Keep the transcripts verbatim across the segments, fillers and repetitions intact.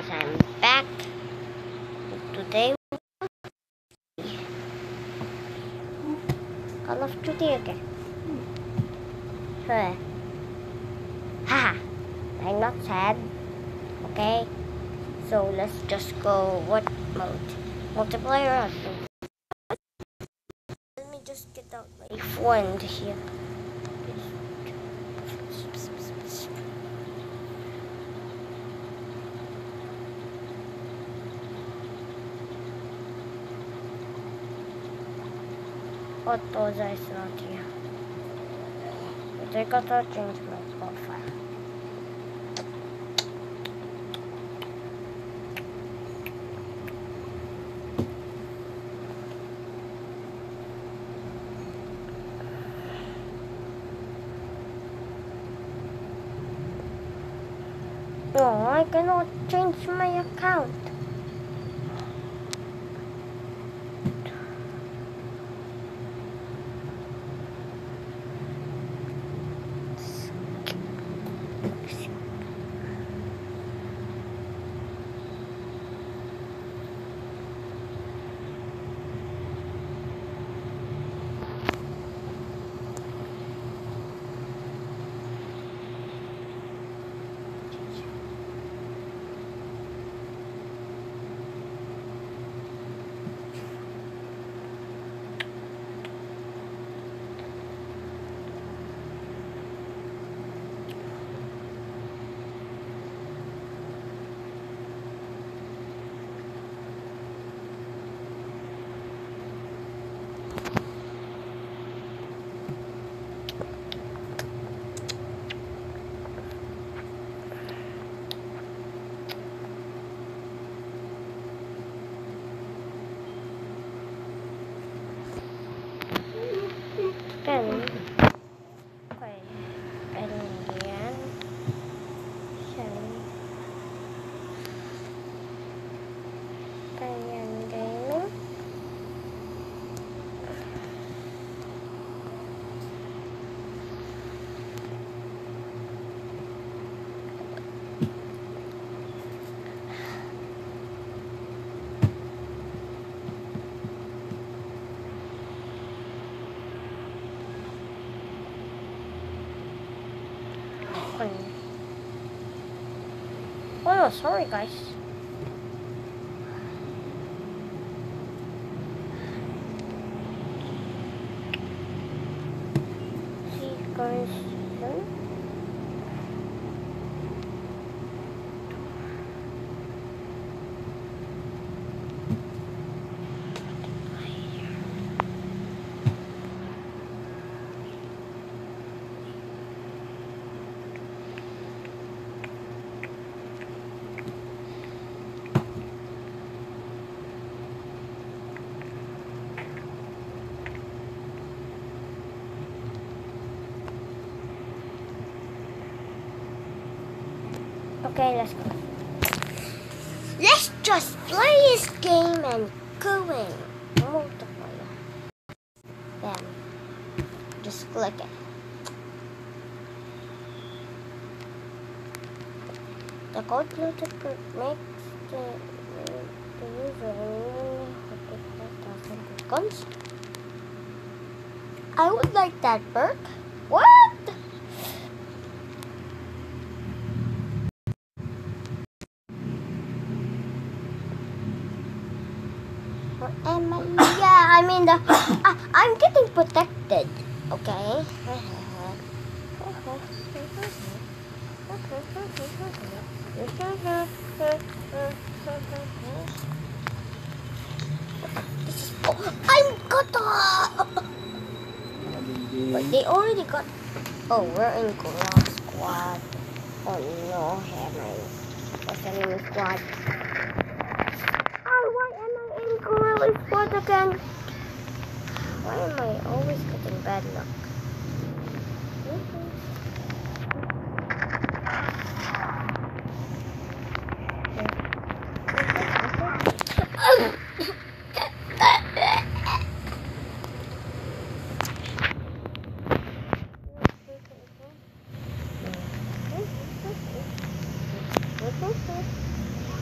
guys, I'm back. Today, Call of Duty again. Huh. Haha, I'm not sad. Okay, so let's just go. What mode? Multiplayer. Let me just get out my friend here. What was I not here? But I gotta change my profile. No, I cannot change my account. Kan, okay, ganyan, yan, ganyan, ganyan. Oh, sorry guys. See guys. Hmm? Okay, let's go. Let's just play this game and go in. Multiplayer. Bam. Just click it. The code Bluetooth makes the, the user guns. I would like that perk. What? Am I? Yeah, I mean the. Uh, I'm getting protected. Okay. This is. Oh, I'm got. But they already got. Oh, we're in Gorilla Squad. Oh no, Hammer. What's the name of squad? Gorilla Squad again. Why am I always getting bad luck?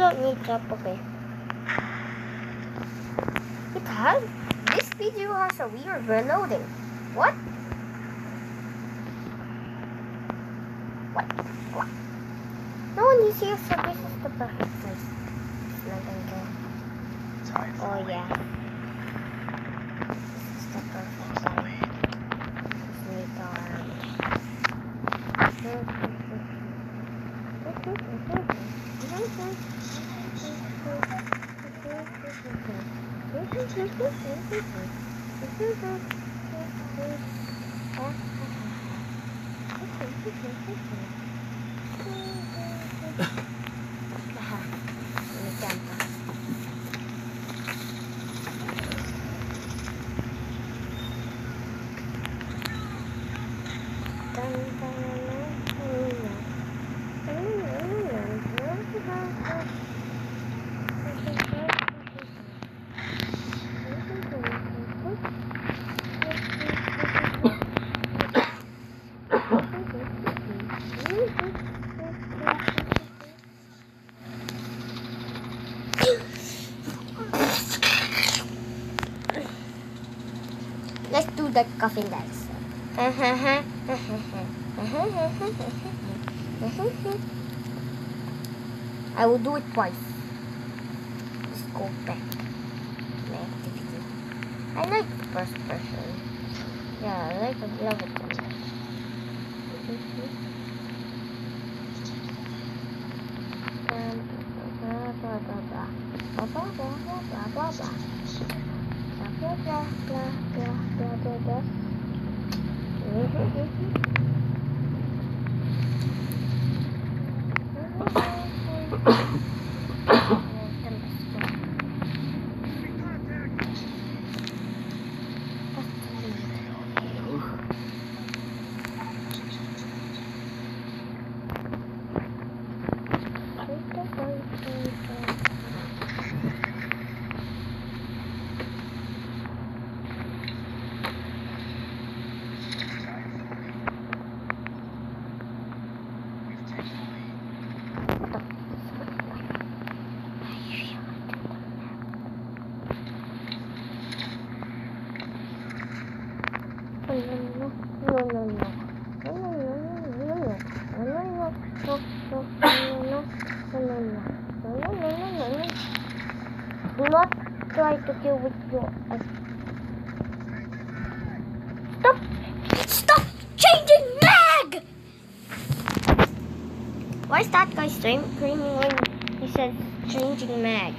don't need that, okay. It has, this video has a weird reloading. What? What? What? No one is here, so this is the perfect place. Nothing there. Oh yeah. This is the perfect place. Sneak around. Let's do the coffin dance. I will do it twice. Let's go back. My activity. I like the first person. Yeah, I like it. Love it. Blah blah blah blah blah blah blah blah blah blah. Blah blah blah blah blah blah blah. Do not try to kill with your eyes. Stop! Stop changing mag! Why is that guy screaming when he says changing mag?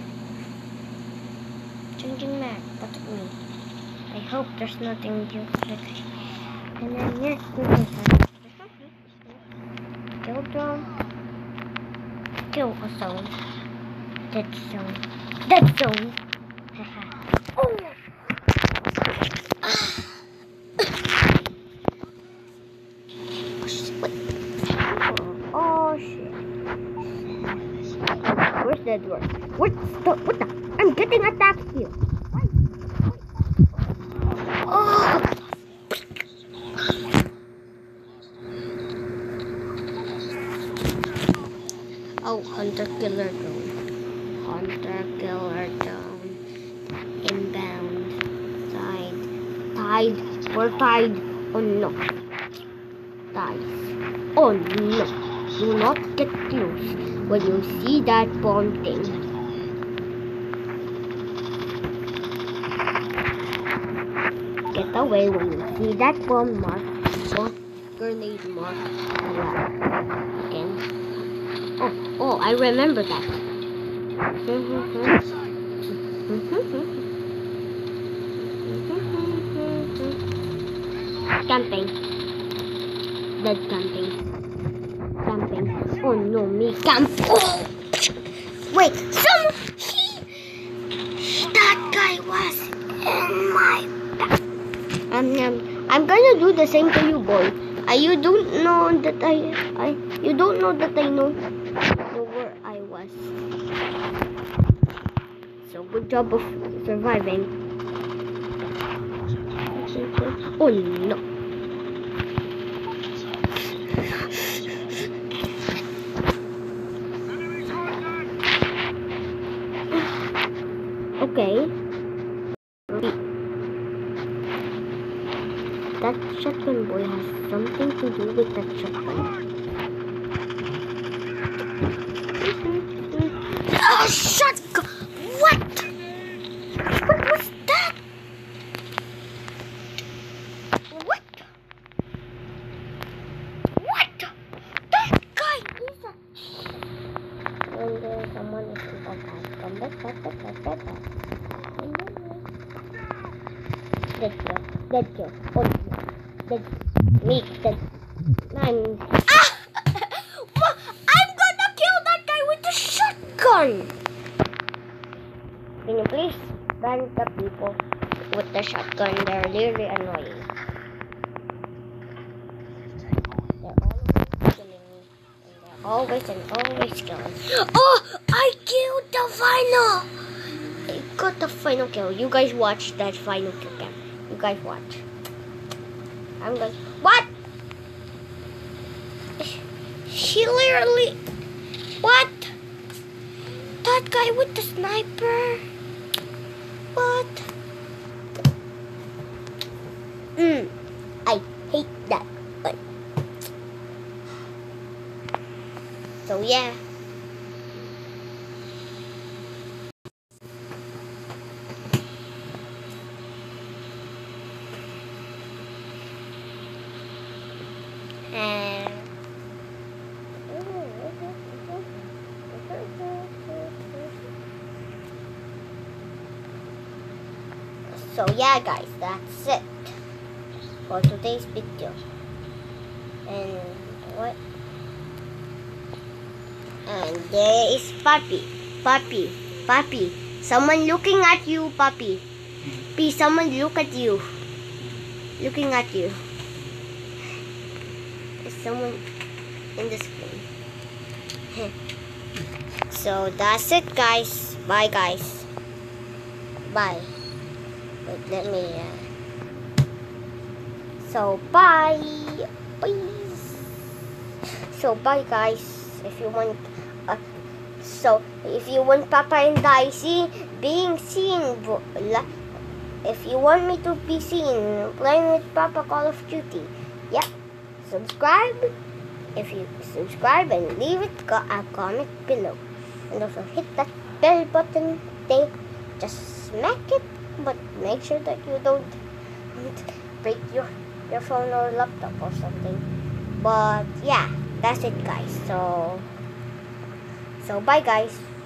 Changing mag, that's me. I hope there's nothing you click. And then yes, kill drone. Kill a zone. Dead zone. Dead zone. Oh. Oh shit. Where's the door? What's the what the I'm getting attacked here. Oh. Oh, hunter killer drone. Hunter killer drone. Inbound. Tide. Tide. We're tied. Oh no. Tides. Oh no. Do not get close when you see that bomb thing. Get away when you see that bomb mark. Or grenade mark. Again. Oh, oh, I remember that. Camping. Dead camping. Camping. Oh no, me camp. Oh! Wait, some he that guy was in my back. Um, um, I'm gonna do the same to you, boy. Uh, you don't know that I, I, you don't know that I know where I was. So good job of surviving. Oh no. shotgun boy has something to do with that shotgun. Oh, shotgun! What? What was that? What? What? That guy is a... And uh, someone is in the back. Come back, back, back, back, back, back. Dead kill. Dead kill. Oh, dead. Me. Dead. I'm... Ah! What? I'm gonna kill that guy with the shotgun! Can you please ban the people with the shotgun? They're really annoying. They're always killing me. And they're always and always killing. Oh! I killed the final! I got the final kill. You guys watch that final kill cam. You guys watch. I'm going... What? She literally... What? That guy with the sniper? What? Mm, I hate that one. So yeah. And so yeah guys, that's it for today's video. And what? And there is Puppy. Puppy. Puppy. Someone looking at you, Puppy. Please, someone look at you. Looking at you. There's someone in the screen. So that's it guys. Bye guys. Bye. Wait, let me uh... so bye. Please. So bye guys. If you want uh, so if you want Papa and Dicey being seen, if you want me to be seen playing with Papa Call of Duty, yeah, subscribe. If you subscribe and leave it a comment below, and also hit that bell button thing. Just smack it, but make sure that you don't break your your phone or laptop or something. But yeah, that's it guys. So so bye guys.